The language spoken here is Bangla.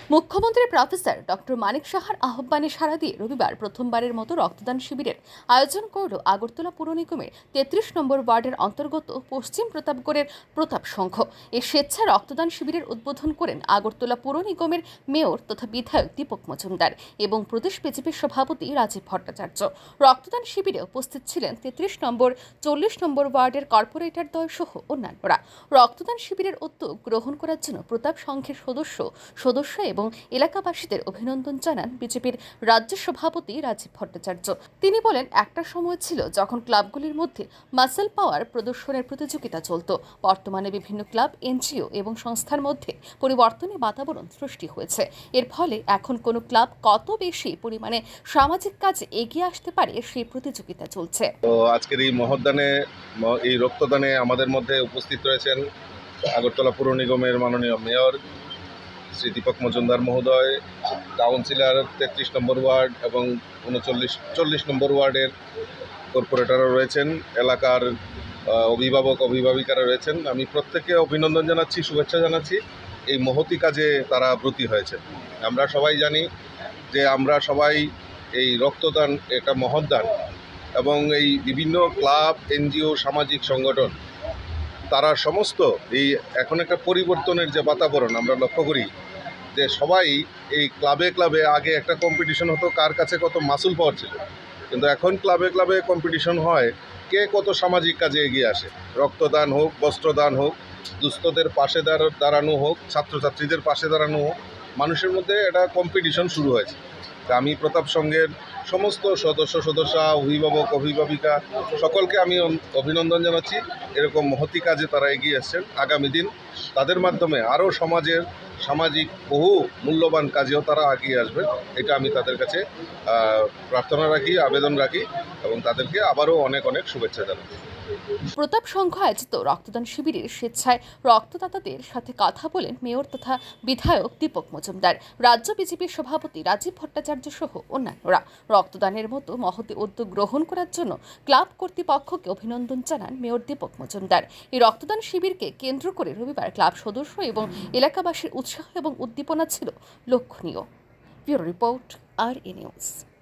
মুখ্যমন্ত্রী প্রফেসর ডক্টর মানিক সাহার আহ্বানে সাড়া দিয়ে রবিবার প্রথমবারের মতো রক্তদান শিবিরের আয়োজন করল আগরতলা পুর নিগমের ৩৩ নম্বর ওয়ার্ডের অন্তর্গত পশ্চিম প্রতাপগড়ের প্রতাপ সংঘ। এই স্বেচ্ছা রক্তদান শিবিরের উদ্বোধন করেন আগরতলা পুর নিগমের মেয়র তথা বিধায়ক দীপক মজুমদার এবং প্রদেশ বিজেপির সভাপতি রাজীব ভট্টাচার্য। রক্তদান শিবিরে উপস্থিত ছিলেন ৩৩ নম্বর ৪০ নম্বর ওয়ার্ডের কর্পোরেটর দল সহ অন্যান্যরা। রক্তদান শিবিরের উদ্যোগ গ্রহণ করার জন্য প্রতাপ সংঘের সদস্য এবং এলাকাবাসীদের অভিনন্দন জানান বিজেপির রাজ্য সভাপতি রাজীব ভট্টাচার্য। তিনি বলেন, একটা সময় ছিল যখন ক্লাবগুলির মধ্যে মাসল পাওয়ার প্রদর্শনের প্রতিযোগিতা চলত। বর্তমানে বিভিন্ন ক্লাব, এনজিও এবং সংস্থার মধ্যে পরিবর্তনের বাতাবরণ সৃষ্টি হয়েছে। এর ফলে এখন কোনো ক্লাব কত বেশি পরিমাণে সামাজিক কাজে এগিয়ে আসতে পারে সেই প্রতিযোগিতা চলছে। তো আজকের এই মহদানে, এই রক্তদানে আমাদের মধ্যে উপস্থিত রয়েছেন আগরতলা পুর নিগমের মাননীয় মেয়র শ্রী দীপক মজুমদার মহোদয়, কাউন্সিলর ৩৩ নম্বর ওয়ার্ড এবং ৪০ নম্বর ওয়ার্ডের কর্পোরেটররা রয়েছেন, এলাকার অভিভাবিকারা রয়েছেন। আমি প্রত্যেককে অভিনন্দন জানাচ্ছি, শুভেচ্ছা জানাচ্ছি। এই মহতি কাজে তারা ব্রতী হয়েছে। আমরা সবাই জানি যে আমরা সবাই এই রক্তদান একটা মহৎ দান, এবং এই বিভিন্ন ক্লাব, এনজিও, সামাজিক সংগঠন তারা সমস্ত এই এখন একটা পরিবর্তনের যে বাতাবরণ আমরা লক্ষ্য করি, যে সবাই এই ক্লাবে ক্লাবে আগে একটা কম্পিটিশন হতো কার কাছে কত মাসুল পাওয়ার ছিল, কিন্তু এখন ক্লাবে ক্লাবে কম্পিটিশন হয় কে কত সামাজিক কাজে এগিয়ে আসে। রক্তদান হোক, বস্ত্রদান হোক, দুস্থদের পাশে দাঁড়ানো হোক, ছাত্রছাত্রীদের পাশে দাঁড়ানো হোক, মানুষের মধ্যে একটা কম্পিটিশন শুরু হয়েছে। আমি প্রতাপ সংঘের সমস্ত সদস্যা, অভিভাবিকা সকলকে আমি অভিনন্দন জানাচ্ছি। এরকম মহতি কাজে তারা এগিয়ে আসছেন। আগামী দিন তাদের মাধ্যমে আরও সামাজিক বহু মূল্যবান কাজেও তারা এগিয়ে আসবেন। এটা আমি তাদের কাছে প্রার্থনা রাখি, আবেদন রাখি, এবং তাদেরকে আবারও অনেক শুভেচ্ছা জানাই। প্রতাপ সংঘ আয়োজিত রক্তদান শিবিরের স্বেচ্ছায় রক্তদাতাদের সাথে কথা বলেন মেয়র তথা বিধায়ক দীপক মজুমদার, রাজ্য বিজেপির সভাপতি রাজীব ভট্টাচার্য সহ অন্যান্যরা। রক্তদানের মতো মহতি উদ্যোগ গ্রহণ করার জন্য ক্লাব কর্তৃপক্ষকে অভিনন্দন জানান মেয়র দীপক মজুমদার। এই রক্তদান শিবিরকে কেন্দ্র করে রবিবার ক্লাব সদস্য এবং এলাকাবাসীর উৎসাহ এবং উদ্দীপনা ছিল লক্ষণীয়। Bureau report, RA news.